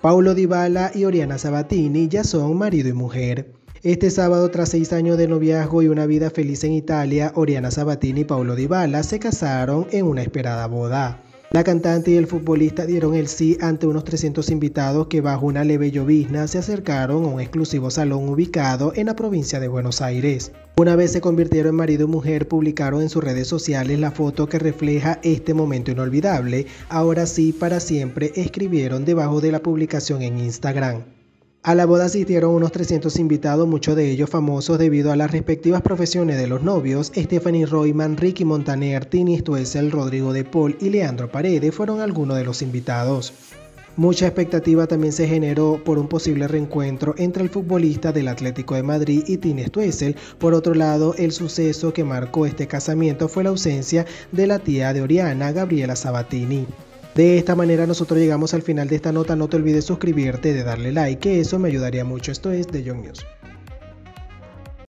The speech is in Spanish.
Paulo Dybala y Oriana Sabatini ya son marido y mujer. Este sábado, tras 6 años de noviazgo y una vida feliz en Italia, Oriana Sabatini y Paulo Dybala se casaron en una esperada boda. La cantante y el futbolista dieron el sí ante unos 300 invitados que bajo una leve llovizna se acercaron a un exclusivo salón ubicado en la provincia de Buenos Aires. Una vez se convirtieron en marido y mujer, publicaron en sus redes sociales la foto que refleja este momento inolvidable. Ahora sí, para siempre, escribieron debajo de la publicación en Instagram. A la boda asistieron unos 300 invitados, muchos de ellos famosos debido a las respectivas profesiones de los novios. Stephanie Royman, Ricky Montaner, Tini Stoessel, Rodrigo de Paul y Leandro Paredes fueron algunos de los invitados. Mucha expectativa también se generó por un posible reencuentro entre el futbolista del Atlético de Madrid y Tini Stoessel. Por otro lado, el suceso que marcó este casamiento fue la ausencia de la tía de Oriana, Gabriela Sabatini. De esta manera nosotros llegamos al final de esta nota. No te olvides suscribirte, de darle like, que eso me ayudaría mucho. Esto es The Young News.